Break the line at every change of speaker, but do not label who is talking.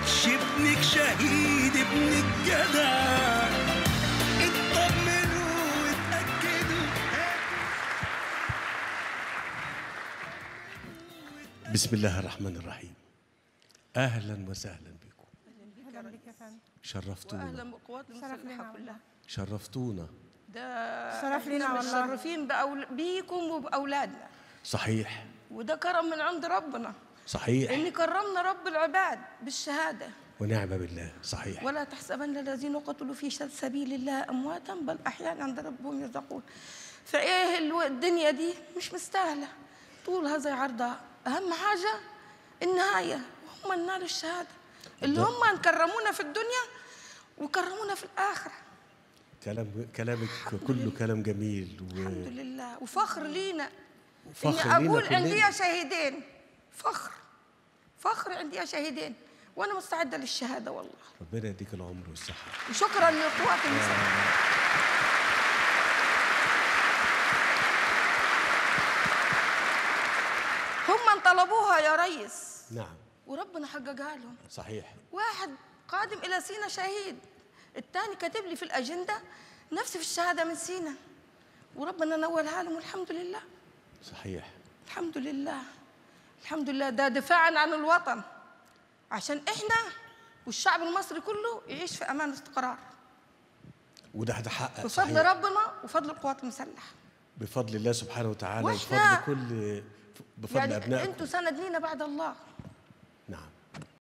ابنك شهيد، ابنك جدع، اطمنوا واتأكدوا. بسم الله الرحمن الرحيم. أهلا وسهلا بكم.
أهلا بك يا فندم.
شرفتونا.
واهلا بقوات المسلحه كلها.
شرفتونا.
ده
شرف لينا والله.
متشرفين بيكم وباولادنا.
صحيح.
وده كرم من عند ربنا.
صحيح.
إن كرمنا رب العباد بالشهادة.
ونعم بالله. صحيح.
ولا تحسبن الذين قتلوا في سبيل الله أمواتا بل أحياء عند ربهم يرزقون. فإيه الدنيا دي مش مستاهلة طول هذا عرضها. أهم حاجة النهاية، هم نال الشهادة اللي هم كرمونا في الدنيا وكرمونا في الآخرة.
كلامك كله كلام جميل
الحمد لله، وفخر لينا.
وفخر
إني
لينا
أقول عندي
كلنا.
شهيدين. فخر عندي شهيدين، وأنا مستعدة للشهادة والله.
ربنا يديك العمر والصحة.
وشكرا لقوات المسلحة. هم طلبوها يا ريس.
نعم.
وربنا حققها لهم.
صحيح.
واحد قادم إلى سينا شهيد، الثاني كاتب لي في الأجندة نفسي في الشهادة من سينا، وربنا نولها لهم والحمد لله.
صحيح.
الحمد لله. الحمد لله. ده دفاعا عن الوطن، عشان إحنا والشعب المصري كله يعيش في أمان واستقرار.
وده هتحقق
بفضل ربنا وفضل القوات المسلحة.
بفضل الله سبحانه وتعالى،
وإحنا
بفضل
يعني
أبنائكم.
أنتوا سند لينا بعد الله.